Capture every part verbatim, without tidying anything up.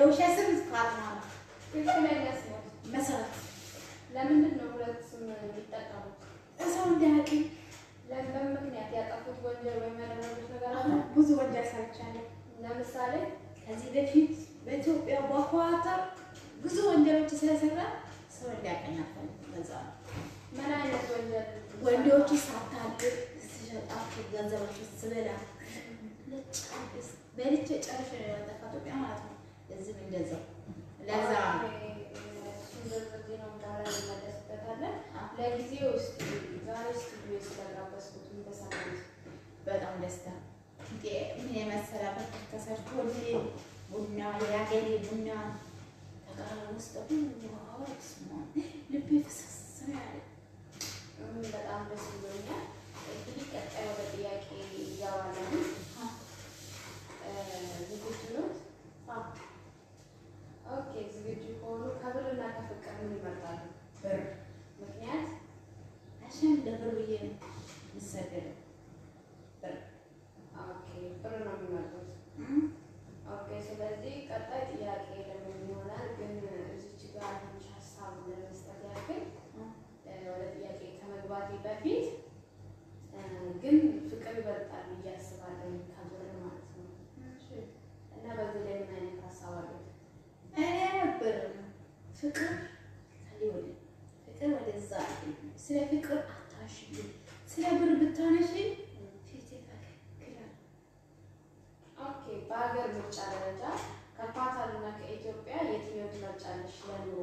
የውሸት ስም ፋጥማ ነው። ትክክለኛ ስም መሰረት። ለምንድን ነው ሁለት ስም የሚጠቀሙት? ሰው እንዲያውቅ። ለምን ምክንያት? ያጠፉት ወንጀል ወይም ያደረጉት ነገር አለ? ብዙ ወንጀል ሰርቻለሁ። ለምሳሌ ከዚህ በፊት በኢትዮጵያ በኳታር ብዙ ወንጀሎች ስለሰራ ሰው እንዲያውቀኝ አልፈልግም። በዛ ነው። ምን አይነት ወንጀል? ወንዶች ሳታልቅ ሲሸጣቸው ገንዘባቸው ስበላ ለጫስ በልቼ ጨርሼ ነው ያጠፋ ኢትዮጵያ ማለት ነው። እዚህም እንደዛው ለዛ ለጊዜው ውስጥ ዛሬ ስቱዲዮ ስለጋበዝኩት ምን ተሰማኝ? በጣም ደስታ ምን የመሰለበት ተሰርቶልኝ ቡና የአገሬ ቡና ተቃራ ውስጥ ዋውስ ነው ልቤ ፍስስ ያለ በጣም ደስ ብሎኛል። እንግዲህ ቀጣይ ወደ ጥያቄ ይገባለን። ዝግጁ ነው? ኦኬ ዝግጁ ከሆኑ ከብርና ከፍቅር ምን ይመርጣሉ? ብር። ምክንያት? አሸን ለብር ብዬ ነው የምሰደደው። ብር። ኦኬ ብር ነው የሚመርጡት። ኦኬ ስለዚህ ቀጣይ ጥያቄ ለምን ይሆናል ግን እዚች ጋር ትንሽ ሀሳብ ለመስጠት ያክል ወደ ጥያቄ ከመግባቴ በፊት ግን ፍቅር ይበልጣል ብዬ አስባለሁ ከብር ማለት ነው። እና በዚህ ላይ ምን አይነት ሀሳብ አለው? እኔ ነበር ፍቅር ታዲያ ፍቅር ወደዛ ስለ ፍቅር አታሽኝ ስለ ብር ብታነሺ ፊቴ ታከክላል። ኦኬ በሀገር ምርጫ ደረጃ ከኳታር እና ከኢትዮጵያ የትኛው ትመርጫለሽ ለኑሮ?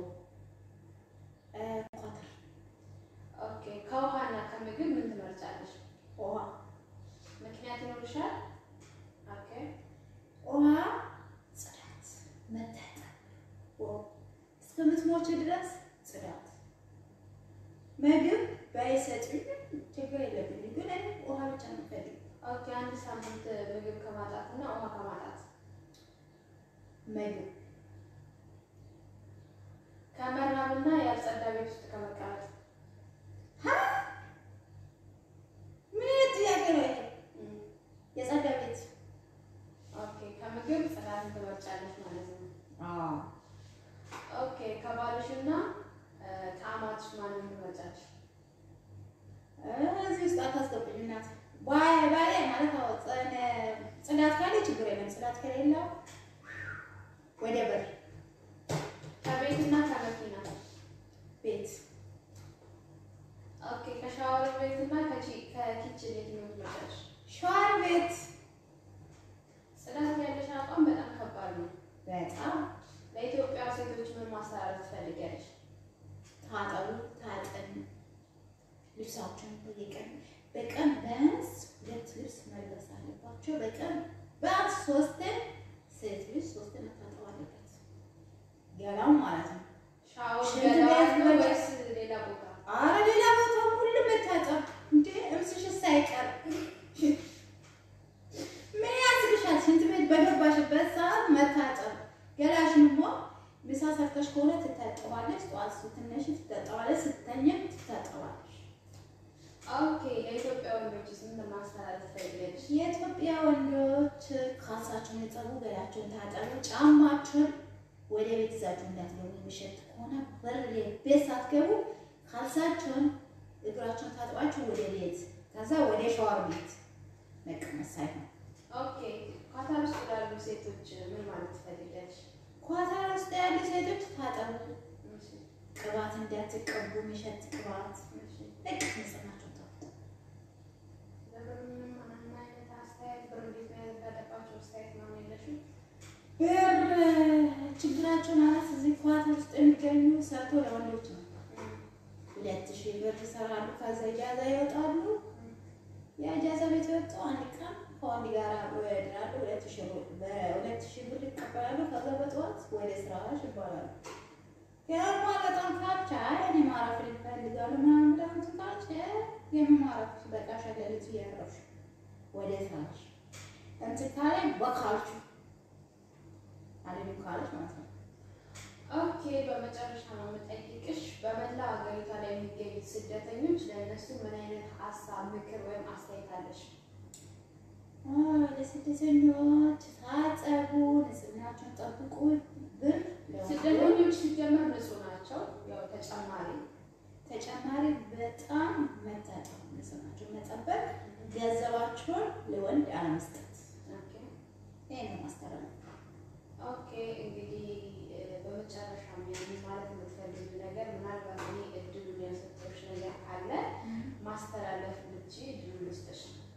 ኳታር። ኦኬ ከውሃና ከምግብ ምን ትመርጫለሽ? ውሃ። ምክንያት ይኖርሻል? ኦኬ ውሃ ጽዳት መታጠብ እስከምትሞች ድረስ ጽዳት። ምግብ ባይሰጡኝ ችግር የለብኝም ግን እኔ ውሃ ብቻ ነው የምፈልገው። ኦኬ አንድ ሳምንት ምግብ ከማጣት እና ውሃ ከማጣት ምግብ። ከመራብና ያልጸዳ ቤት ውስጥ ከመቀመጥ ምን ጥያቄ ነው ይሄ? የጸዳ ቤት። ኦኬ ከምግብ ጽዳትን ትመርጫለሽ ማለት ነው? አዎ። ኦኬ ከባልሽና ከአማትሽ ማንን ትመርጫለሽ? እዚህ ውስጥ አታስገቡኝ እናት። ባይ ባይ ማለት ነው። ጽዳት ካለ ችግር የለም። ጽዳት ከሌለ ወደ በር። ከቤትና ከመኪና ቤት። ኦኬ ከሻወር ቤትና ከኪችን የትኛው ትመርጫለሽ? ሻወር ቤት። ጽዳት ያለሽ አቋም በጣም ከባድ ነው። በጣም ለኢትዮጵያ ሴቶች ምን ማስተላለፍ ትፈልጊያለሽ? ታጠቡ፣ ታጠን፣ ልብሳቸውን በየቀን በቀን ቢያንስ ሁለት ልብስ መልበስ አለባቸው። በቀን ቢያንስ ሶስት ሴት ልጅ ሶስት መታጠብ አለበት ገላው ማለት ነው። ሻወር ገላው ወይስ ሌላ ቦታ? ኧረ ሌላ ቦታ ሁሉም መታጠብ እንዴ እምስሽ ሳይቀር ምን ያስብሻል? ሽንት ቤት በገባሽበት ሰዓት መታጠብ። ገላሽንማ ምሳ ሰርተሽ ከሆነ ትታጠባለሽ፣ ጠዋት ስትነሺ ትታጠባለሽ፣ ስትተኛም ትታጠባለሽ። ኦኬ ለኢትዮጵያ ወንዶችስ ምን ማስተላለፍ ትፈልጊያለሽ? የኢትዮጵያ ወንዶች ካልሳቸውን የጠቡ ገላቸውን ታጠቡ፣ ጫማቸውን ወደ ቤት ይዛችሁ እንዳትገቡ። የሚሸት ከሆነ በር ቤት ሳትገቡ ካልሳቸውን እግራቸውን ታጥባችሁ ወደ ቤት ከዛ ወደ ሻወር ቤት መቀመጥ ሳይሆን። ኦኬ ኳታር ውስጥ ላሉ ሴቶች ምን ማለት ትፈልጊያለሽ? ኳታር ውስጥ ያሉ ሴቶች ታጠቡ፣ ቅባት እንዳትቀቡ፣ የሚሸት ቅባት ልክ ንጽህናቸውን ጠብቁ። ለምንም ምንም አይነት አስተያየት ብር እንዴት ነው ያለባቸው አስተያየት ነው የለሽም? ብር ችግራቸው ማለት እዚህ ኳታር ውስጥ የሚገኙ ሰርቶ ለወንዶች ነው። ሁለት ሺህ ብር ይሰራሉ፣ ከዛ ኢጃዛ ይወጣሉ። የኢጃዛ ቤት ወጥተው አንድ ቀን ከወንድ ጋር ያድራሉ። ሁለት ሺህ ብር በሁለት ሺህ ብር ይቀበላሉ። ከዛ በጠዋት ወደ ስራሽ ይባላሉ። ያማ በጣም ካቻ እኔ ማረፍ ይፈልጋሉ ምናምን ብለው ትካች የማረፍ በቃ ሸለልት ያረፍሽ ወደ ስራሽ እንትን ካለ በካልቹ አለኝ ካለች ማለት ነው። ኦኬ በመጨረሻ ነው የምጠይቅሽ በመላ ሀገሪቷ ላይ የሚገኙ ስደተኞች ለእነሱ ምን አይነት ሀሳብ ምክር ወይም አስተያየት አለሽ? ለስደተኞች ታጠቡ፣ ንጽህናቸውን ጠብቁ፣ በተጨማሪ በጣም መታጠብ ንጽህናቸውን መጠበቅ፣ ገንዘባቸውን ለወንድ አለመስጠት። ኦኬ ይሄ ነው ማስተላለፍ። ኦኬ እንግዲህ በመጨረሻ ምን ማለት የምትፈልጊው ነገር ምናልባት እኔ እድሉን ያሰጠሁሽ ነገር ካለ ማስተላለፍ ልጅ እድሉን ልስጥሽ።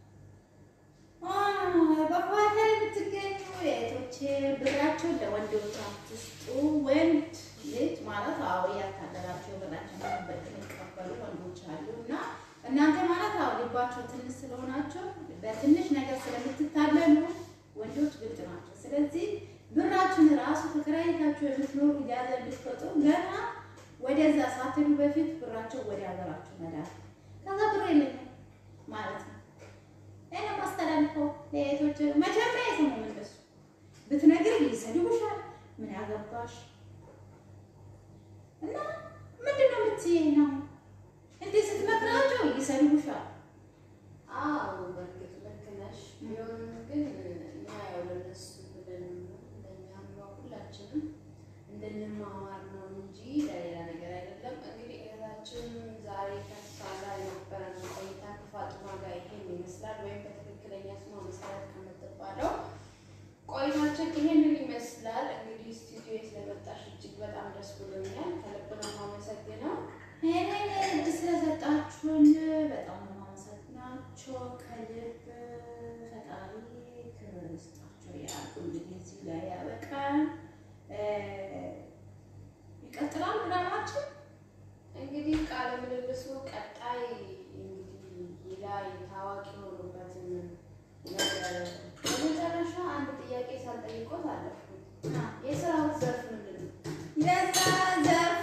አዎ በኋላ የምትገኙ እህቶቼ ብራቸውን ለወንዶች አትስጡ። ወንድ ልጅ ማለት አዎ ያታደራቸው ብራቸውን በሚቀበሉ ወንዶች አሉ እና እናንተ ማለት አዎ ልባቸው ትንሽ ስለሆናቸው በትንሽ ነገር ስለምትታለሉ ወንዶች ግልጥ ናቸው። ስለዚህ ብራችሁን ራሱ ተከራይታችሁ የምትኖሩ ያዘ ልትፈጡ ገና ወደዛ ሳትሉ በፊት ብራቸው ወደ ሀገራችሁ መላክ ከዛ ብር የለኝም ማለት ነው። እኔ ማስተላልፈው ለእህቶች መጀመሪያ የሰሙ እንደሱ ብትነግር ይሰድቡሻል። ምን ያገባሽ እና ምንድነው የምትይኝ ነው? እንዴ ስትመክራቸው ይሰድቡሻል። አዎ በእርግጥ ልክ ነሽ። ቢሆንም ግን እኛ ያው ለነሱ ብለን ለእኛም ሁላችንም እንድንማማር ነው እንጂ ለሌላ ነገር አይደለም። እንግዲህ እህታችን ዛሬ ከሷ ጋር የነበረን ቆይታ ከፋጡማ ጋር ይሄን ይመስላል፣ ወይም በትክክለኛ ስሟ መሰረት ከምትባለው ቆይታችን ይሄንን ይመስላል። እንግዲህ ስቱዲዮ ስለመጣሽ እጅግ በጣም ደስ ብሎኛል። ከልብ ነው የማመሰግነው። እኔን እድል ስለሰጣችሁን በጣም ነው የማመሰግናችሁ። ከልብ ፈጣሪ ክብር ይስጣችሁ። ያልኩ እንግዲህ እዚህ ላይ ያበቃል። ይቀጥላል ድራማችን። እንግዲህ ቃለ ምልልሱ ቀጣይ እንግዲህ ሌላ ታዋቂ የሆኑበትን ነገር በመጨረሻ አንድ ጥያቄ ሳልጠይቆት አለፍኩት። የስራው ዘርፍ ምንድን ነው? የስራ ዘርፍ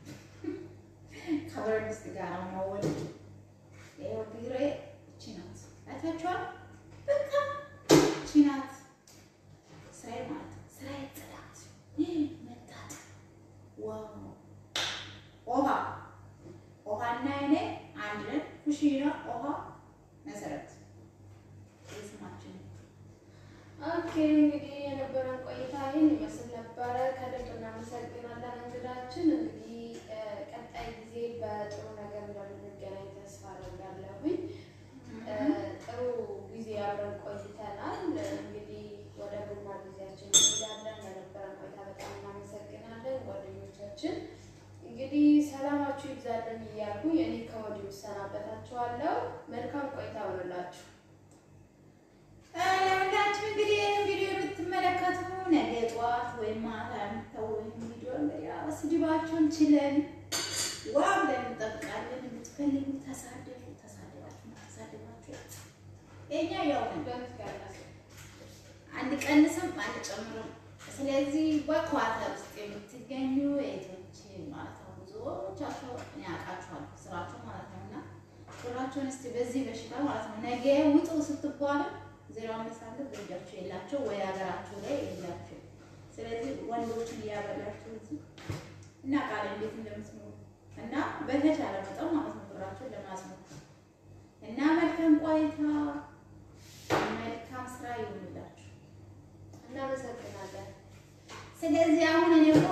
ከብረት ድስት ጋር ነው ወደ ይኸው ቢሬ እቺ ናት። አይታችኋል? በቃ እቺ ናት ስራዬ ማለት ነው። ስራዬ ጽዳት፣ መታጠብ፣ ዋው ውሃ ውሃና እኔ አንድ ነን። ኩሽና ውሃ መሰረት ስማችን። ኦኬ እንግዲህ የነበረን ቆይታ ይህን ይመስል ነበረ። ከልብ እናመሰግናለን እንግዳችን። እንግዲህ ቀጣይ ጊዜ በጥሩ ነገር እንደምንገናኝ ተስፋ አደርጋለሁኝ። ጥሩ ጊዜ አብረን ቆይተናል። እንግዲህ ወደ ቡና ጊዜያችን እንሄዳለን። ለነበረን ቆይታ በጣም እናመሰግናለን ጓደኞቻችን። እንግዲህ ሰላማችሁ ይብዛልኝ እያልኩኝ እኔ ከወዲሁ እሰናበታችኋለሁ። መልካም ቆይታ ይሁንላችሁ። ለሁላችሁ እንግዲህ ይህን ቪዲዮ የምትመለከቱ ነገ ጠዋት ወይም ማታ የምታዩ ቪዲዮ እንግዲህ ስድባችሁን ችለን ዋ ብለን እንጠብቃለን። የምትፈልጉ ተሳደቡ፣ ተሳደባችሁ ተሳደባችሁ የኛ ያው አንድ ቀንስም አንድ ጨምርም። ስለዚህ በኳታር ውስጥ የምትገኙ እህቶች ማለት ነው ብዙዎቻችሁ እኔ አውቃችኋለሁ ስራችሁ ማለት ነው እና ስራችሁን እስቲ በዚህ በሽታ ማለት ነው ነገ ውጡ ስትባሉ ዜሮ አምስት አለ በእጃችሁ የላቸው ወይ ሀገራችሁ ላይ የላቸው። ስለዚህ ወንዶችን እያበላችሁ እዚህ እና ቃል እንዴት እንደምትኖሩ እና በተቻለ መጠን ማለት ነው ብራችሁን ለማስመት እና መልካም ቆይታ መልካም ስራ ይሁንላችሁ። እናመሰግናለን። ስለዚህ አሁን እኔ